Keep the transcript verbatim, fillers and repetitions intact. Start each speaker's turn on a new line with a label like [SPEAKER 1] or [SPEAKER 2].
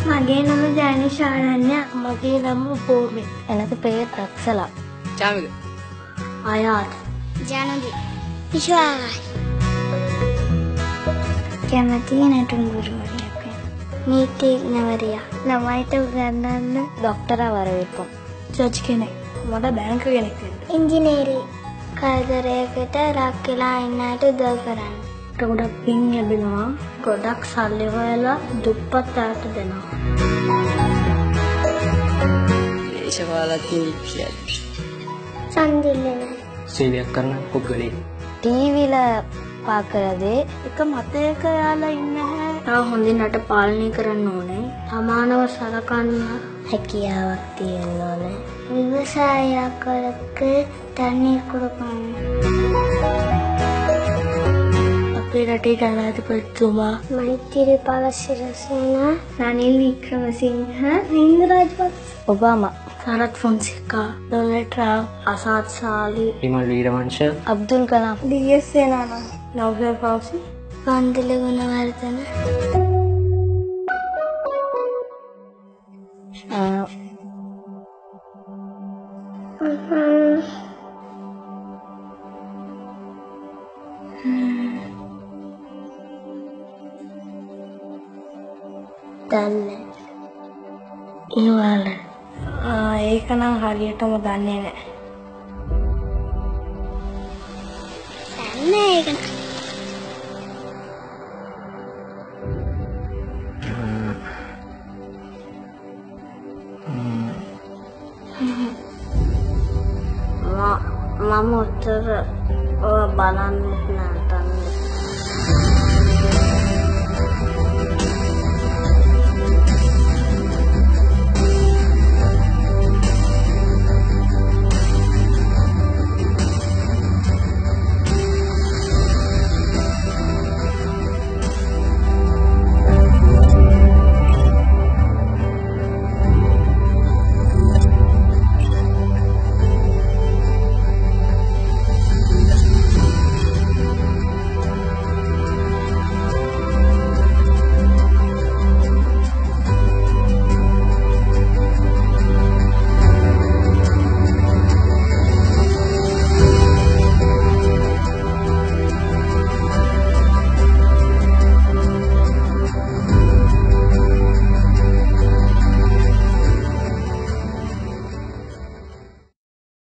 [SPEAKER 1] මගේ නම ජානිෂ් ආනන්‍ය. මගේ නම පෝමි. එනත පෙරේ රක්සලා.
[SPEAKER 2] චාමිද?
[SPEAKER 1] ආයාත්.
[SPEAKER 3] ජානදි. විශ්වාස්.
[SPEAKER 1] කැමති නැටුම් ගුරුවරියක් වෙන්න. නීතිඥවරියක්. ළමයිට උගන්වන්න ડોක්ටරවරු වෙපො. ජජ් කෙනෙක්. මට බැංක කෙනෙක් වෙන්න.
[SPEAKER 3] ඉංජිනේරි. කරදරයකට ලක් වෙලා ඉන්න අයට උදව් කරන්න.
[SPEAKER 1] ගොඩක් පින් ලැබෙනවා. ගොඩක් සල්ලි හොයලා දුප්පත් අයට දෙනවා.
[SPEAKER 2] දේශපාලඥයෙක් කියලා.
[SPEAKER 3] සම්දිල්ලන.
[SPEAKER 2] සේවයක් කරන පුද්ගලයෙක්.
[SPEAKER 1] ටීවීල පාකරදේ එක මතයක යාලා ඉන්න හැ. තා හොඳින් රට පාලනය කරන්න ඕනේ. සමානව සලකන්න හැකියාවක් තියෙන්න ඕනේ.
[SPEAKER 3] விவசாயிகளுக்கு தண்ணீர் கொடுக்கணும்.
[SPEAKER 1] අපේ රටේ ජනාධිපතිතුමා
[SPEAKER 3] මෛත්‍රීපාල සිරිසේන,
[SPEAKER 1] රනිල් වික්‍රමසිංහ,
[SPEAKER 3] හින්ද Rajapaksa,
[SPEAKER 1] Obama, Sarath Fonseka, Donald Trump, Azath Salley,
[SPEAKER 2] Wimal Weerawansa,
[SPEAKER 1] Abdul Kalam,
[SPEAKER 3] D S. Senanayake,
[SPEAKER 1] නව්‍ය පෞසි,
[SPEAKER 3] වන්දල ගුණවර්ධන.
[SPEAKER 1] දන්නේ ඉනවල ආ ඒක නම් හරියටම දන්නේ නැහැ.
[SPEAKER 3] දන්නේ ඒක නෑ.
[SPEAKER 1] මම උත්තර ඔය බලන්නෙත් නෑ.